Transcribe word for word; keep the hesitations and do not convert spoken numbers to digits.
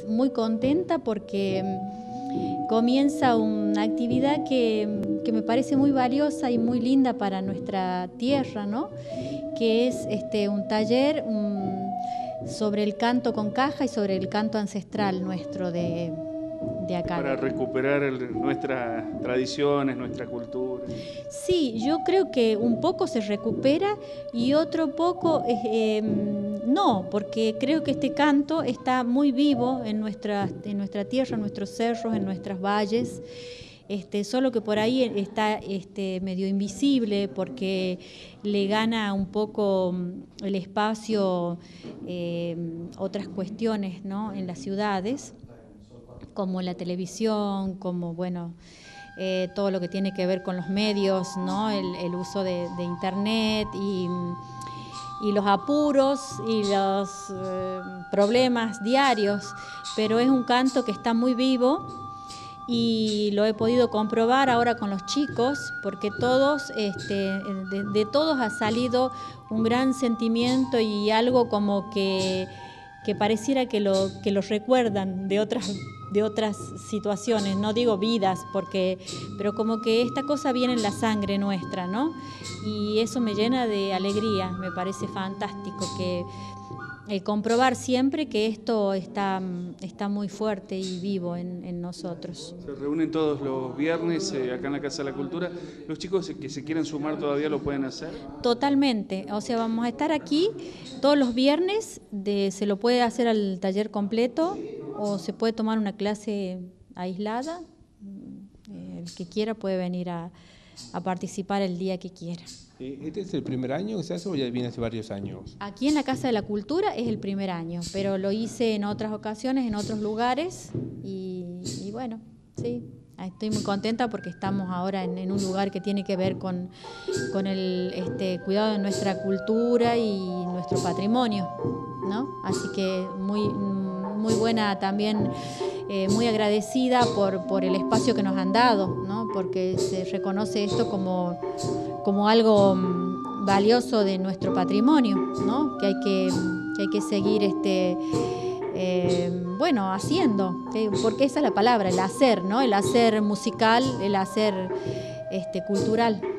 muy contenta porque comienza una actividad que, que me parece muy valiosa y muy linda para nuestra tierra, ¿no? Que es este, un taller un, sobre el canto con caja y sobre el canto ancestral nuestro de, de acá. Para recuperar el, nuestras tradiciones, nuestra cultura. Sí, yo creo que un poco se recupera y otro poco eh, no, porque creo que este canto está muy vivo en nuestra, en nuestra tierra, en nuestros cerros, en nuestras valles. Este, solo que por ahí está este, medio invisible porque le gana un poco el espacio eh, otras cuestiones, ¿no? En las ciudades, como la televisión, como bueno, eh, todo lo que tiene que ver con los medios, ¿no? El, el uso de, de internet y, y los apuros y los eh, problemas diarios, pero es un canto que está muy vivo. Y lo he podido comprobar ahora con los chicos, porque todos, este, de, de todos ha salido un gran sentimiento y algo como que, que pareciera que lo, que los recuerdan de otras, de otras situaciones, no digo vidas, porque, pero como que esta cosa viene en la sangre nuestra, ¿no? Y eso me llena de alegría, me parece fantástico que Eh, comprobar siempre que esto está, está muy fuerte y vivo en, en nosotros. Se reúnen todos los viernes eh, acá en la Casa de la Cultura. ¿Los chicos que se quieren sumar todavía lo pueden hacer? Totalmente, o sea, vamos a estar aquí todos los viernes, de, se lo puede hacer al taller completo o se puede tomar una clase aislada. El que quiera puede venir a, a participar el día que quiera. ¿Este es el primer año que se hace o ya viene hace varios años? Aquí en la Casa de la Cultura es el primer año, pero lo hice en otras ocasiones, en otros lugares y, y bueno, sí, estoy muy contenta porque estamos ahora en, en un lugar que tiene que ver con, con el este, cuidado de nuestra cultura y nuestro patrimonio, ¿no? Así que muy, muy buena también, eh, muy agradecida por, por el espacio que nos han dado, ¿no? Porque se reconoce esto como... como algo valioso de nuestro patrimonio, ¿no? Que hay que, que, hay que seguir este, eh, bueno, haciendo, ¿sí? Porque esa es la palabra, el hacer, ¿no? El hacer musical, el hacer este, cultural.